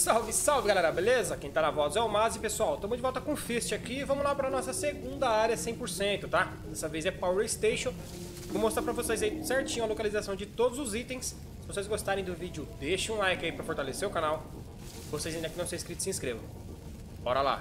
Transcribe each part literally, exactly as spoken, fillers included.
Salve, salve galera, beleza? Quem tá na voz é o Maz e pessoal, estamos de volta com o Fist aqui. Vamos lá pra nossa segunda área cem por cento, tá? Dessa vez é Power Station. Vou mostrar pra vocês aí certinho a localização de todos os itens. Se vocês gostarem do vídeo, deixem um like aí pra fortalecer o canal. Se vocês ainda que não são inscritos, se inscrevam. Bora lá!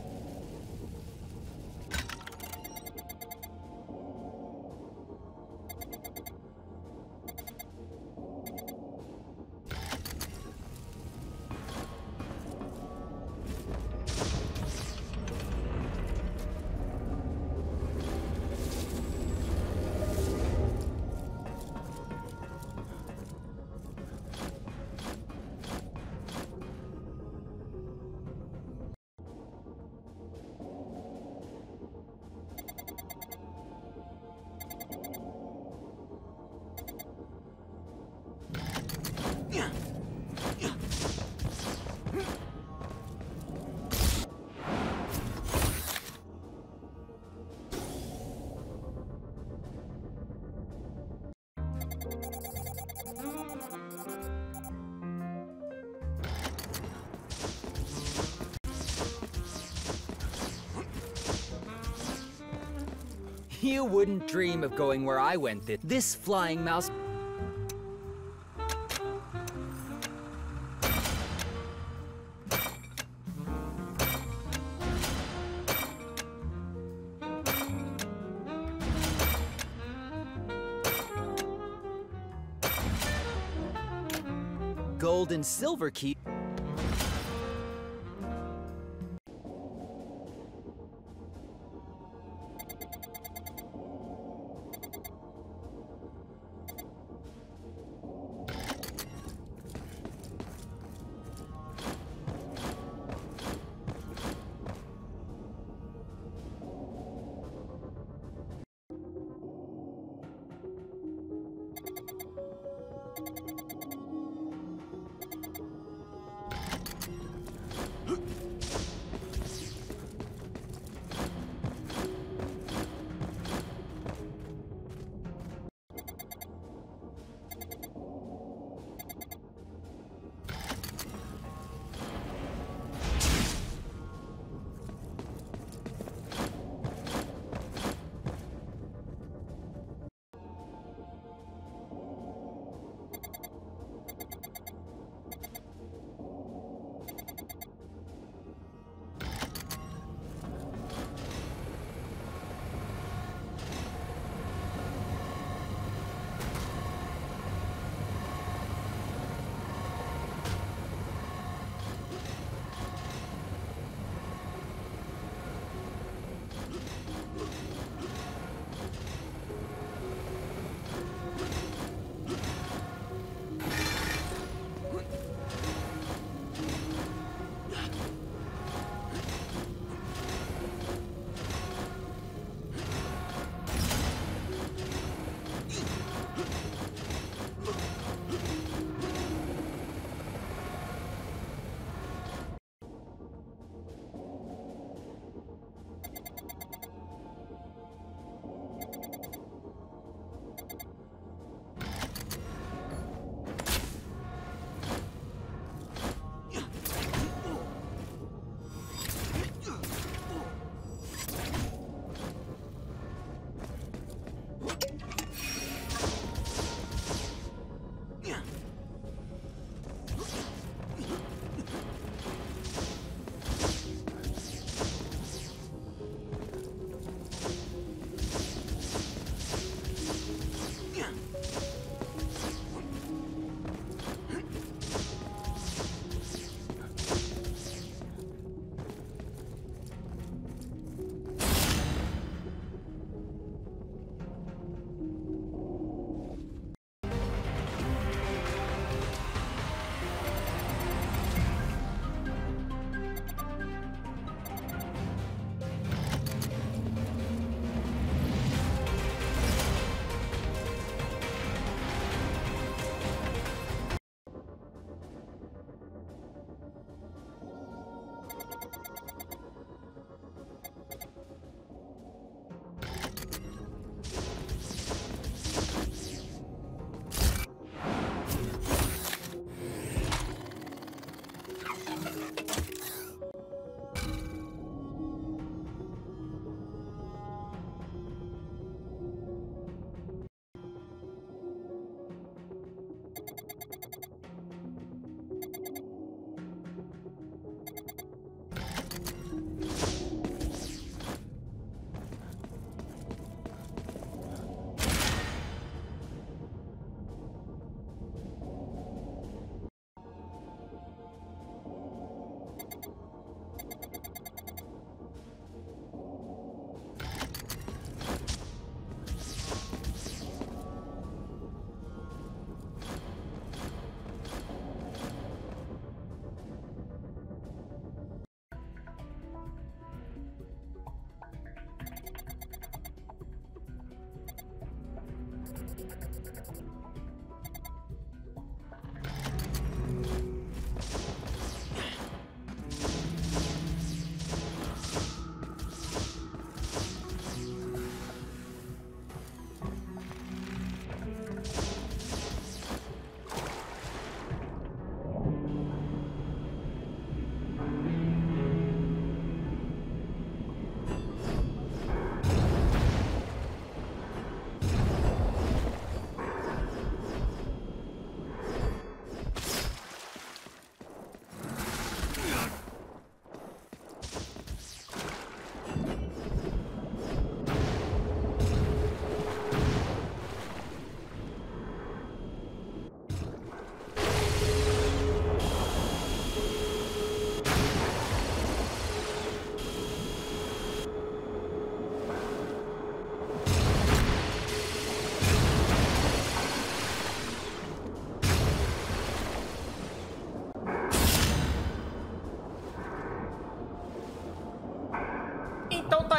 You wouldn't dream of going where I went. This, this flying mouse... Gold and silver key...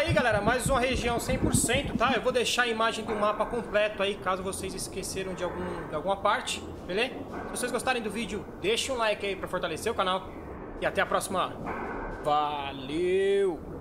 aí, galera, mais uma região cem por cento, tá? Eu vou deixar a imagem do mapa completo aí, caso vocês esqueceram de, algum, de alguma parte, beleza? Se vocês gostarem do vídeo, deixa um like aí pra fortalecer o canal. E até a próxima. Valeu!